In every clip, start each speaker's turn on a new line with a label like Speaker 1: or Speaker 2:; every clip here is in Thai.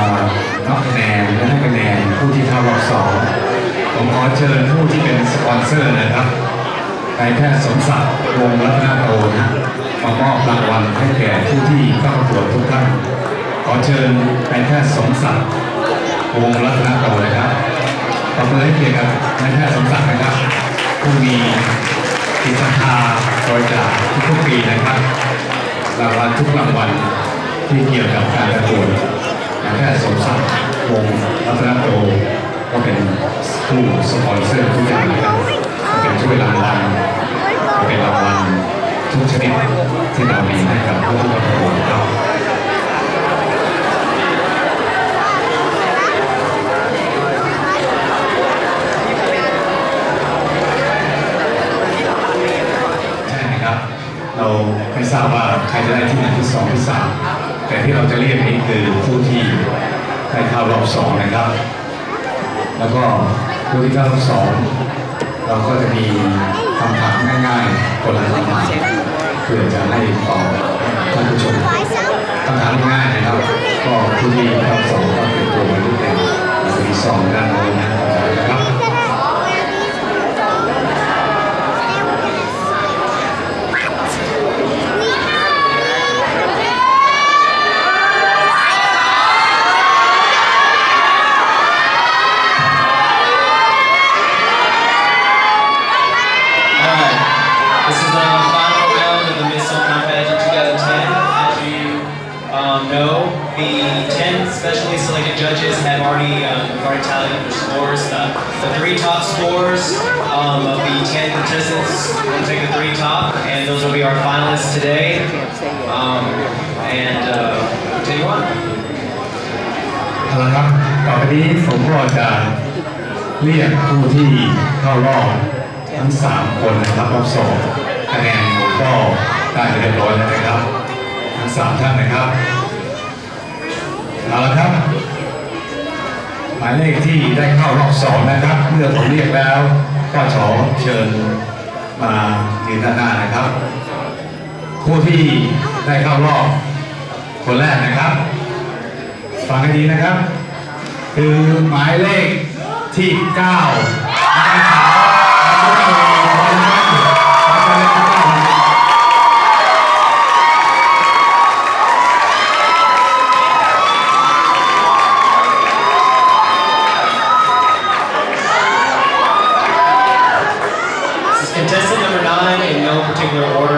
Speaker 1: นับคะแนนและให้คะแนนผู้ที่เข้ารอบสองผมขอเชิญผู้ที่เป็นสปอนเซอร์นะครับนายแพทย์สมศักดิ์วงศ์รัตนโตนะมามอบรางวัลให้แก่ผู้ที่เข้าประกวดทุกท่านขอเชิญนายแพทย์สมศักดิ์วงศ์รัตนโตนะครับขอเปิดให้เกียรติกับนายแพทย์สมศักดิ์นะครับผู้มีจิตศรัทธาบริจาคทุกปีนะครับรางวัลทุกรางวัลที่เกี่ยวกับการประกวดนายแพทย์สมศักดิ์วงศ์รัตนโตก็เป็นผู้สปอนเซอร์ทุกอย่างนะครับเป็นช่วยรางวัลเป็นรางวัลทุกชนิดที่เรามีให้กับผู้ประกวดครับใช่ไหมครับเราไม่ทราบว่าใครจะได้ที่1ที่2ที่3แต่ที่เราจะเรียกนี้คือผู้ที่ได้เข้ารอบ2นะครับแล้วก็ผู้ที่เข้ารอบ2เราก็จะมีคำถามง่ายๆคนละคำถามเพื่อจะให้ตอบท่านผู้ชมคำถามง่ายนะครับก็ผู้ที่เข้ารอบ2ก็เป็นตัวนิดหนึ่งมี2ด้านโน้นนะครับ
Speaker 2: Specially selected judges have already tallied their scores. The 3 top scores of the 10 contestants will take the 3 top, and those will be our finalists today. Continue on.
Speaker 1: เอาละครับต่อไปนี้ผมก็จะเรียกผู้ที่เข้ารอบทั้ง3คนนะครับรอบ2คะแนนผมก็ได้เรียบร้อยแล้วนะครับทั้ง3ท่านนะครับเอาละครับหมายเลขที่ได้เข้ารอบ2นะครับเมื่อผมเรียกแล้วก็ขอเชิญมายืนด้านหน้านะครับผู้ที่ได้เข้ารอบคนแรกนะครับฟังให้ดีนะครับคือหมายเลขที่9
Speaker 2: Contestant number 9 in no particular order.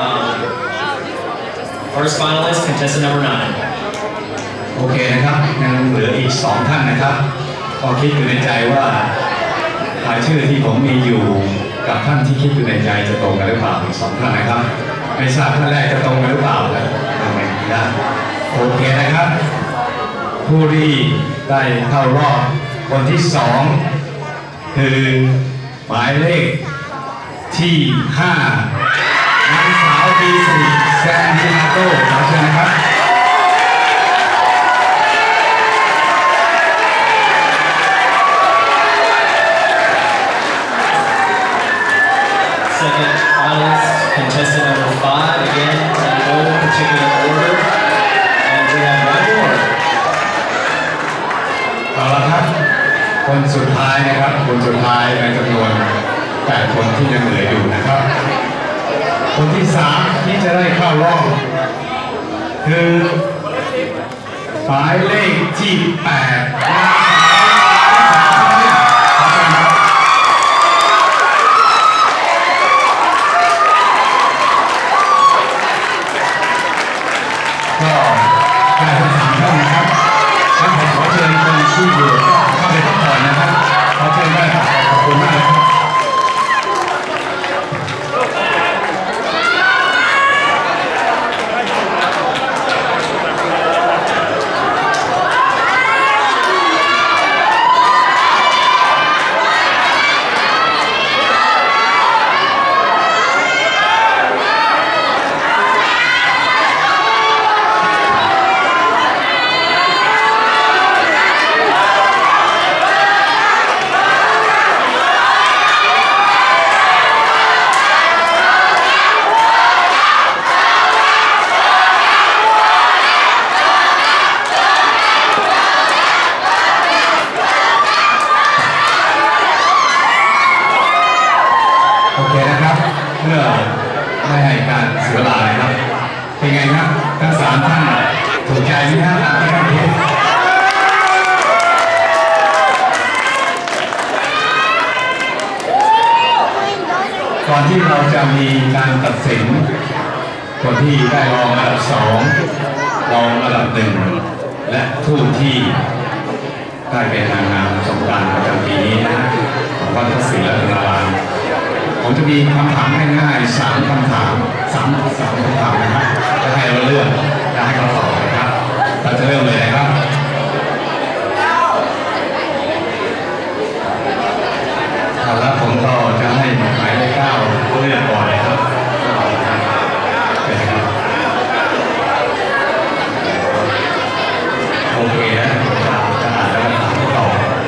Speaker 2: First finalist, contestant number 9.
Speaker 1: โอเคนะครับยังเหลืออีก2ท่านนะครับก็คิดอยู่ในใจว่ารายชื่อที่ผมมีอยู่กับท่านที่คิดอยู่ในใจจะตรงกันหรือเปล่าอีก2ท่านนะครับไม่ทราบท่านแรกจะตรงกันหรือเปล่านะไม่ได้โอเคนะครับผู้ที่ได้เข้ารอบคนที่2คือหมายเลขที่5นางสาวดีสิริแซนดินาโต้ขอเชิญนะครับ
Speaker 2: Second finalist, contestant number 5, again in no particular order, and we have one more.
Speaker 1: เอาละครับคนสุดท้ายนะครับคนสุดท้ายในจำนวน8คนที่ยังเหลืออยู่นะครับคนที่3ที่จะได้เข้ารอบคือหมายเลขที่8ก็ได้ทั้ง3ท่านนะครับงั้นผมขอเชิญคนที่อยู่เข้าไปพักผ่อนนะครับขอเชิญได้ครับขอบคุณมากครับไหมฮะตามที่ท่านคิดก่อนที่เราจะมีการตัดสินคนที่ได้รองอันดับ2รองอันดับ1และผู้ที่ได้เป็นนางงามสงกรานต์ประจำปีนี้นะของวัดพระศรีรัตนารามผมจะมีคำถามง่ายๆ3คำถามนะครับจะให้เราเลือกจะให้เราตอบนะครับเราจะเริ่มเลยนะครับแล้วผมก็จะให้หมายเลข9เลือกก่อนเลยครับโอเคนะจะอ่านแล้วถามต่อ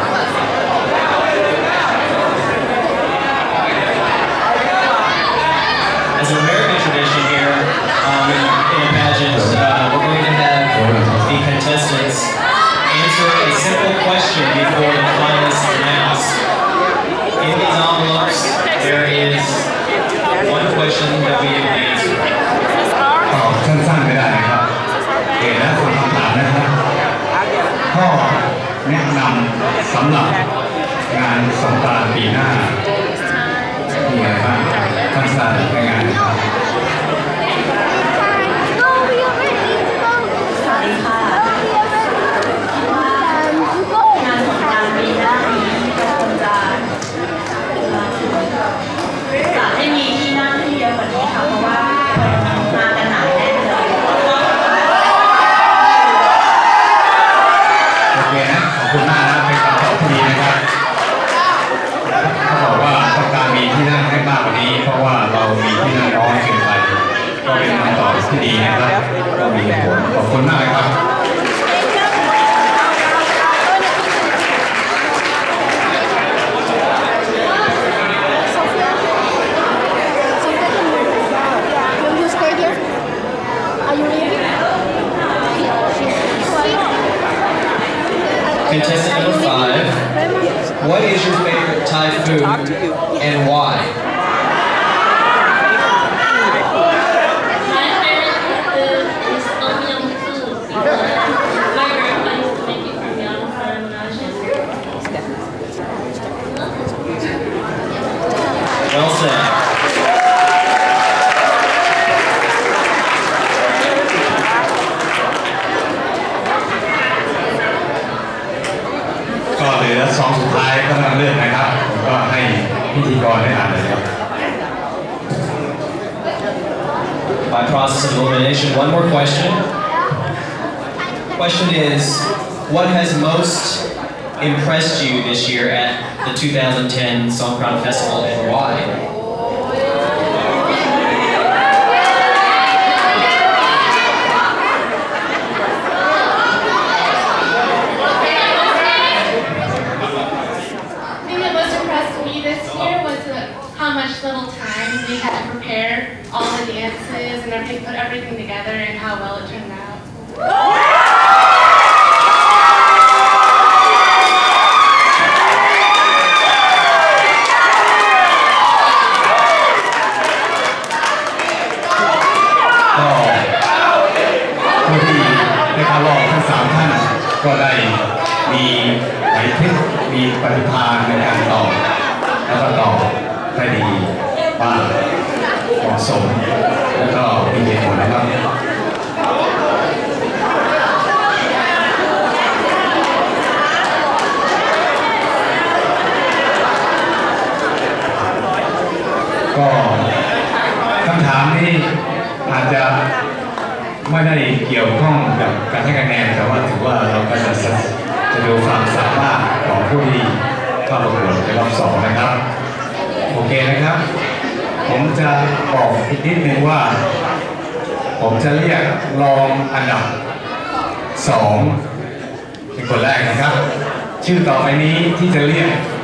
Speaker 2: As an American tradition here in a pageant, we're going to have the contestants answer a simple question before the finalists are announced. In these envelopes, there is one question that we have to answer.
Speaker 1: ตอบสั้นๆไม่ได้นะครับเห็นแล้วคำถามนะครับข้อแนะนำสำหรับงานสงกรานต์ปีหน้ามีอะไรบ้างสั้นๆในงานครับ
Speaker 3: สวัสดีค่ะงานสงกรานต์ปีหน้านี้เราคงจะให้มีที่นั่งที่เยอะกว่านี้ค่ะเพราะว่ามากันหนาแน่นเลย
Speaker 1: โอเคนะขอบคุณมากนะเป็นคำตอบที่ดีนะครับเขาบอกว่าต้องการมีที่นั่งให้มากกว่านี้เพราะว่าเรามีที่นั่งน้อยเกินไปก็เป็นคำตอบที่ดีนะครับก็มีเหตุผลขอบคุณมากเลยครับ
Speaker 2: Contestant number 5, what is your favorite Thai food and why?
Speaker 4: My favorite food is tom yum soup because my grandpa used to make it for me all the time when I was younger.
Speaker 2: Well said.
Speaker 1: ก็เหลือ2สุดท้ายก็ต้องเลือกนะครับผมก็ให้พิธีกรได้อ่านเลยครับ
Speaker 2: By process of elimination, one more question. Question is, what has most impressed you this year at the 2010 Songkran Festival and why?
Speaker 4: How much little time we had to prepare all the dances and everything, put everything together, and how well it turned out.
Speaker 1: ผู้ที่ได้เข้ารอบทั้ง3ท่านก็ได้มีไหวพริบมีปฏิภาณในการตอบแล้วก็ตอบได้ดีบ้างเหมาะสมแล้วก็มีเหตุผลนะครับก็คำถามนี้อาจจะไม่ได้เกี่ยวข้องกับการให้คะแนนแต่ว่าถือว่าเราก็จะดูความสามารถของผู้ที่เข้าประกวดในรอบ2นะครับโอเคนะครับผมจะบอกอีกนิดนึงว่าผมจะเรียกรองอันดับ2เป็นคนแรกนะครับชื่อต่อไปนี้ที่จะเรียก